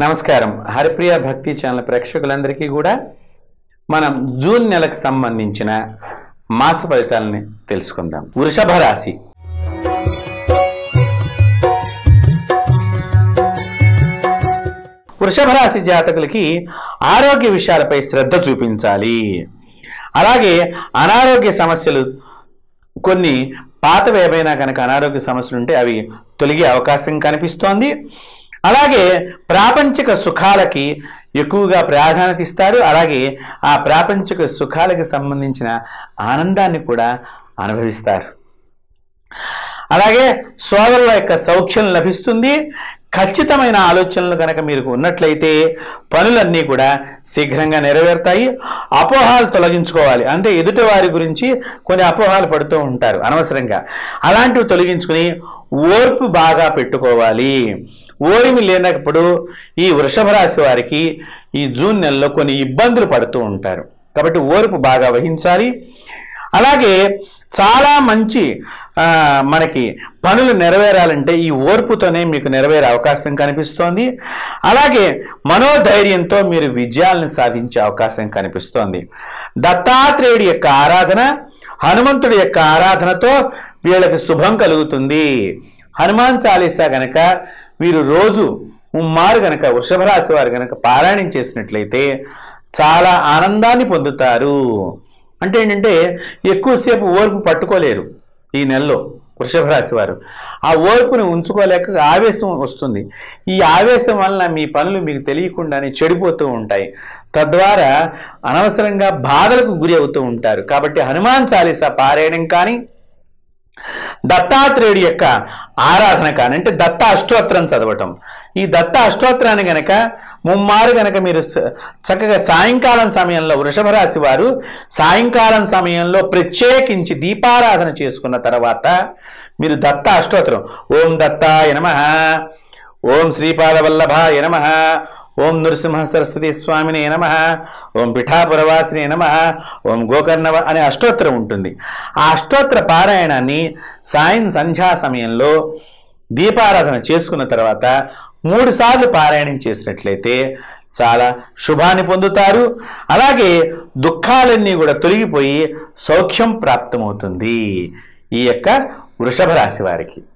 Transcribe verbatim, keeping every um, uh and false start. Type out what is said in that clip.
నమస్కారం హరిప్రియ భక్తి ఛానల్ ప్రేక్షకులందరికీ కూడా మనం జూన్ నెలకు సంబంధించిన మాస ఫలితాలని తెలుసుకుందాం. వృషభ రాశి. వృషభ రాశి జాతకులకి ఆరోగ్య విషయాలపై శ్రద్ధ చూపించాలి. అలాగే అనారోగ్య సమస్యలు కొన్ని పాతవి ఏవైనా కనుక అనారోగ్య సమస్యలు ఉంటే అవి తొలగే అవకాశం కనిపిస్తోంది. అలాగే ప్రాపంచిక సుఖాలకి ఎక్కువగా ప్రాధాన్యత ఇస్తారు. అలాగే ఆ ప్రాపంచిక సుఖాలకి సంబంధించిన ఆనందాన్ని కూడా అనుభవిస్తారు. అలాగే సోదరుల యొక్క సౌఖ్యం లభిస్తుంది. ఖచ్చితమైన ఆలోచనలు కనుక మీకు ఉన్నట్లయితే పనులన్నీ కూడా శీఘ్రంగా నెరవేరుతాయి. అపోహాలు తొలగించుకోవాలి. అంటే ఎదుటి వారి గురించి కొన్ని అపోహాలు పడుతూ ఉంటారు అనవసరంగా. అలాంటివి తొలగించుకుని ఓర్పు బాగా పెట్టుకోవాలి. ఓరిమి లేనప్పుడు ఈ వృషభ రాశి వారికి ఈ జూన్ నెలలో కొన్ని ఇబ్బందులు పడుతూ ఉంటారు. కాబట్టి ఓర్పు బాగా వహించాలి. అలాగే చాలా మంచి మనకి పనులు నెరవేరాలంటే ఈ ఓర్పుతోనే మీకు నెరవేరే అవకాశం కనిపిస్తోంది. అలాగే మనోధైర్యంతో మీరు విజయాలను సాధించే అవకాశం కనిపిస్తోంది. దత్తాత్రేయుడి యొక్క ఆరాధన, హనుమంతుడి యొక్క ఆరాధనతో వీళ్ళకి శుభం కలుగుతుంది. హనుమాన్ చాలీసా గనక వీరు రోజు ముమ్మారు గనక వృషభ రాశి వారు గనక పారాయణం చేసినట్లయితే చాలా ఆనందాన్ని పొందుతారు. అంటే ఏంటంటే ఎక్కువసేపు ఓర్పు పట్టుకోలేరు ఈ నెలలో వృషభ రాశి వారు. ఆ ఓర్పుని ఉంచుకోలేక ఆవేశం వస్తుంది. ఈ ఆవేశం వలన మీ పనులు మీకు తెలియకుండానే చెడిపోతూ ఉంటాయి. తద్వారా అనవసరంగా బాధలకు గురి అవుతూ ఉంటారు. కాబట్టి హనుమాన్ చాలీసా పారాయణం కానీ, దత్తాత్రేయుడి యొక్క ఆరాధన కానీ, అంటే దత్త అష్టోత్తరం చదవటం. ఈ దత్త అష్టోత్తరాన్ని గనక ముమ్మారు గనక మీరు చక్కగా సాయంకాలం సమయంలో వృషభ రాశి వారు సాయంకాలం సమయంలో ప్రత్యేకించి దీపారాధన చేసుకున్న తర్వాత మీరు దత్త అష్టోత్తరం ఓం దత్తాయ నమః, ఓం శ్రీపాద వల్లభాయ నమః, ఓం నృసింహ సరస్వతి స్వామినే నమః, ఓం పిఠాపురవాసినే నమః, ఓం గోకర్ణవ అనే అష్టోత్తరం ఉంటుంది. ఆ అష్టోత్తర పారాయణాన్ని సాయం సంధ్యా సమయంలో దీపారాధన చేసుకున్న తర్వాత మూడు సార్లు పారాయణం చేసినట్లయితే చాలా శుభాన్ని పొందుతారు. అలాగే దుఃఖాలన్నీ కూడా తొలగిపోయి సౌఖ్యం ప్రాప్తమవుతుంది ఈ యొక్క వృషభ రాశి వారికి.